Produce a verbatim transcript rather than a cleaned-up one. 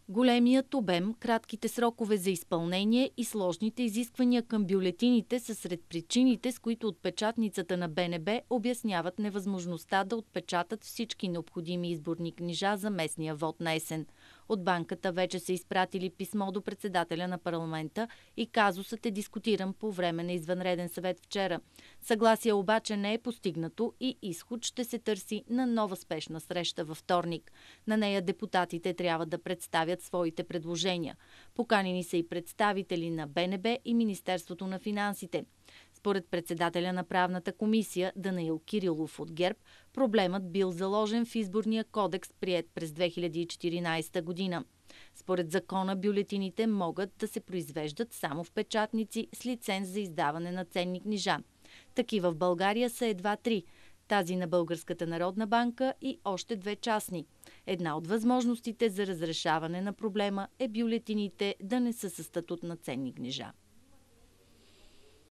Големият обем, кратките срокове за изпълнение и сложните изисквания към бюлетините са сред причините, с които от печатницата на Б Н Б обясняват невъзможността да отпечатат всички необходими изборни книжа за местния вод на есен. От банката вече са изпратили писмо до председателя на парламента и казусът е дискутиран по време на извънреден съвет вчера. Съгласие обаче не е постигнато и изход ще се търси на нова спешна среща във вторник. На нея депутатите трябва да представят своите предложения. Поканени са и представители на Б Н Б и Министерството на финансите. Според председателя на правната комисия Данаил Кирилов от ГЕРБ, проблемът бил заложен в изборния кодекс, приет през две хиляди и четиринадесета година. Според закона бюлетините могат да се произвеждат само в печатници с лиценз за издаване на ценни книжа. Такива в България са едва три. Тази на Българската народна банка и още две частни. Една от възможностите за разрешаване на проблема е бюлетините да не са със статут на ценни книжа.